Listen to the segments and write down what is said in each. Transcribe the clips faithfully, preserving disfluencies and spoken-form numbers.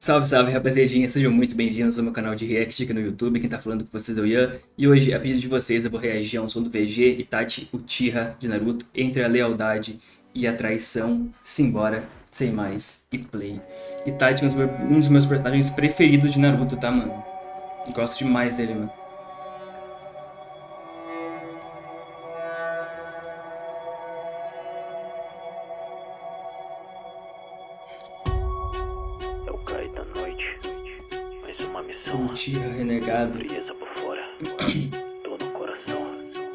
Salve, salve, rapaziadinha, sejam muito bem-vindos ao meu canal de React aqui no YouTube. Quem tá falando com vocês é o Ian. E hoje, a pedido de vocês, eu vou reagir a um som do V G, Itachi Uchiha de Naruto, entre a lealdade e a traição. Simbora, sem mais, e play. Itachi é um dos meus personagens preferidos de Naruto, tá, mano? Gosto demais dele, mano. Uchiha renegado. Frieza por fora, dor no coração.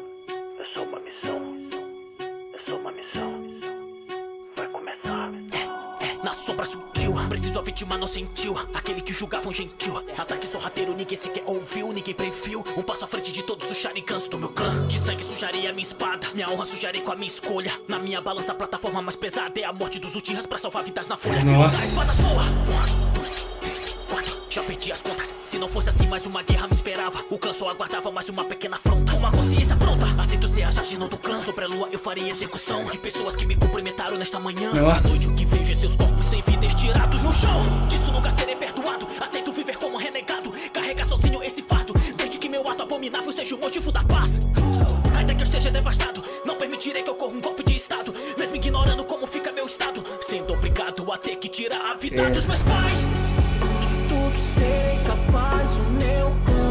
É só uma missão. É só uma missão. Vai começar. É, é, na sombra sutil. Preciso a vítima não sentiu. Aquele que julgava um gentil. Ataque sorrateiro, ninguém sequer ouviu. Ninguém previu. Um passo à frente de todos os Sharingans do meu clã. De sangue sujarei a minha espada. Minha honra sujarei com a minha escolha. Na minha balança a plataforma mais pesada é a morte dos Uchihas pra salvar vidas na folha. Nossa. A espada soa. Um, dois, três, quatro. Já perdi as contas. Se não fosse assim, mais uma guerra me esperava. O clã só aguardava mais uma pequena afronta. Uma consciência pronta. Aceito ser assassino do clã. Sobre a lua eu faria execução de pessoas que me cumprimentaram nesta manhã. Nossa. À noite o que vejo é seus corpos sem vida estirados no chão. Disso nunca serei perdoado. Aceito viver como renegado. Carrega sozinho esse fardo. Desde que meu ato abominável seja o motivo da paz. Ainda que eu esteja devastado, não permitirei que ocorra um golpe de estado. Mesmo ignorando como fica meu estado, sendo obrigado a ter que tirar a vida É. dos meus pais. Tudo serei capaz, o meu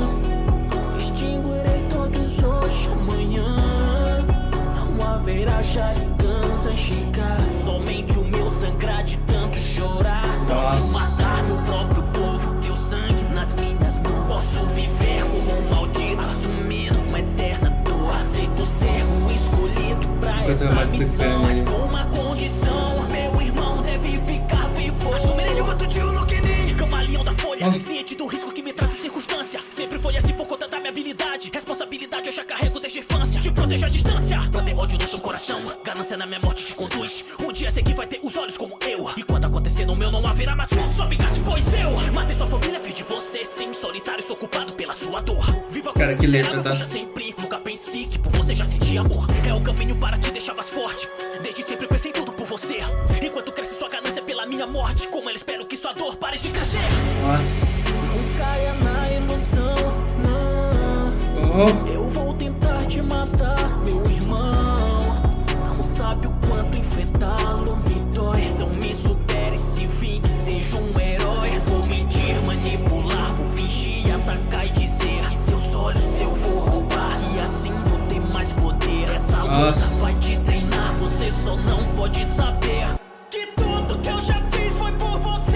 clã extinguirei todos hoje, amanhã. Não haverá Sharingans a chegar. Somente o meu sangrar de tanto chorar. Posso Nossa. matar meu próprio povo, teu sangue nas minhas mãos. Posso viver como um maldito, assumindo uma eterna dor. Aceito ser o escolhido pra Coisa essa mais missão, mas bacana. com uma condição: meu irmão deve ficar vivo. Assumirei o outro tio no Kenin. Camaleão da folha, Ah. ciente do risco que me traz em circunstância. Sempre foi assim por conta da minha habilidade. Responsabilidade eu já carrego desde a infância. Te protejo à distância. Plantei ódio no seu coração. Ganância na minha morte te conduz. Um dia sei que vai ter os olhos como eu. E quando acontecer no meu não haverá mais luz. Só vingança, pois eu matei sua família, fiz de você sim. Solitário, sou culpado pela sua dor. Viva Cara, como que miserável, letra, tá? fuja sempre. Nunca pensei que por você já senti amor. É um caminho para te deixar mais forte. Desde sempre pensei tudo por você. Enquanto cresce sua ganância pela minha morte, como eu espero que sua dor pare de crescer. Nossa. Não caia na emoção, não. Oh. Eu vou tentar te matar, meu irmão. Não sabe o quanto enfrentá-lo me dói. Não me supere, se vingue, seja um herói. Eu vou mentir, manipular, vou fingir, atacar e dizer que seus olhos eu vou roubar. E assim vou ter mais poder. Essa luta Nossa. vai te treinar, você só não pode saber que tudo que eu já fiz foi por você.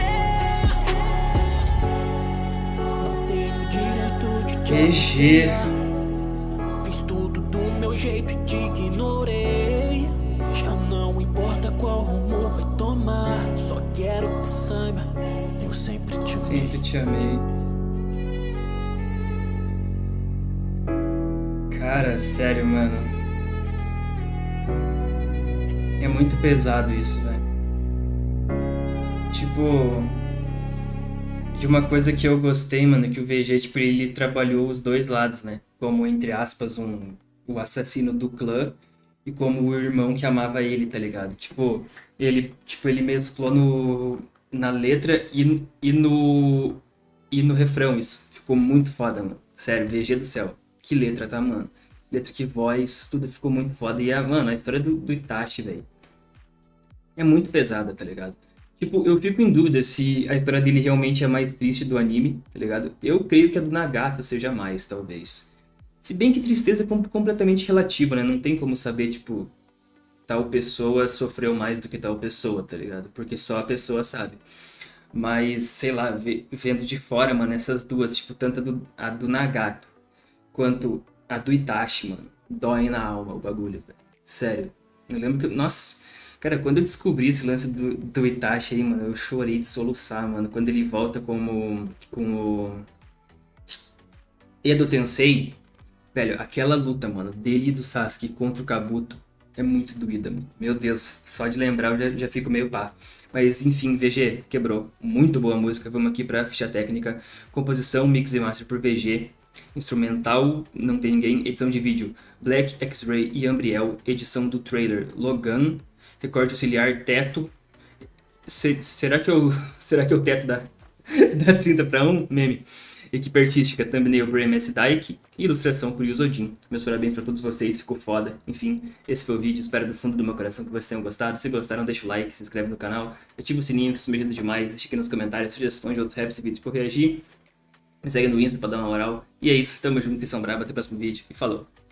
Não tenho direito de te G G. aconselhar. Fiz tudo do meu jeito e te ignorei. Já não importa qual rumo vai tomar. Só quero que saiba, eu sempre te amei. Sempre te amei. Cara, sério, mano. É muito pesado isso, velho. Tipo, de uma coisa que eu gostei, mano, que o V G, tipo, ele trabalhou os dois lados, né? Como, entre aspas, um, o assassino do clã e como o irmão que amava ele, tá ligado? Tipo, ele, tipo, ele mesclou no, na letra e, e, no, e no refrão isso. Ficou muito foda, mano. Sério, V G do céu. Que letra, tá, mano? Letra, que voz, tudo ficou muito foda. E, a, mano, a história do, do Itachi, velho, é muito pesada, tá ligado? Tipo, eu fico em dúvida se a história dele realmente é mais triste do anime, tá ligado? Eu creio que a do Nagato seja mais, talvez. Se bem que tristeza é com- completamente relativa, né? Não tem como saber, tipo, tal pessoa sofreu mais do que tal pessoa, tá ligado? Porque só a pessoa sabe. Mas, sei lá, ve- vendo de fora, mano, essas duas, tipo, tanto a do, a do Nagato quanto a do Itachi, mano, dói na alma o bagulho, velho. Sério. Eu lembro que, nossa, cara, quando eu descobri esse lance do, do Itachi aí, mano, eu chorei de soluçar, mano. Quando ele volta como, com o Edo Tensei, velho, aquela luta, mano, dele e do Sasuke contra o Kabuto é muito doída, mano. Meu Deus, só de lembrar eu já, já fico meio pá. Mas enfim, V G, quebrou. Muito boa música, vamos aqui pra ficha técnica. Composição, mix e master por V G. Instrumental, não tem ninguém. Edição de vídeo, Black, X-Ray e Ambriel. Edição do trailer, Logan. Recorte auxiliar, teto. Se, será que eu, será que é o teto da, Dá trinta pra um, meme. Equipe artística, thumbnail por M S Dyke e ilustração por Yuzodin. Meus parabéns pra todos vocês, ficou foda. Enfim, esse foi o vídeo, espero do fundo do meu coração que vocês tenham gostado. Se gostaram, deixa o like, se inscreve no canal, ativa o sininho que isso me ajuda demais. Deixa aqui nos comentários sugestões de outros raps e vídeos pra eu reagir. Me segue no Insta pra dar uma moral. E é isso, tamo junto, vocês são bravos, até o próximo vídeo e falou!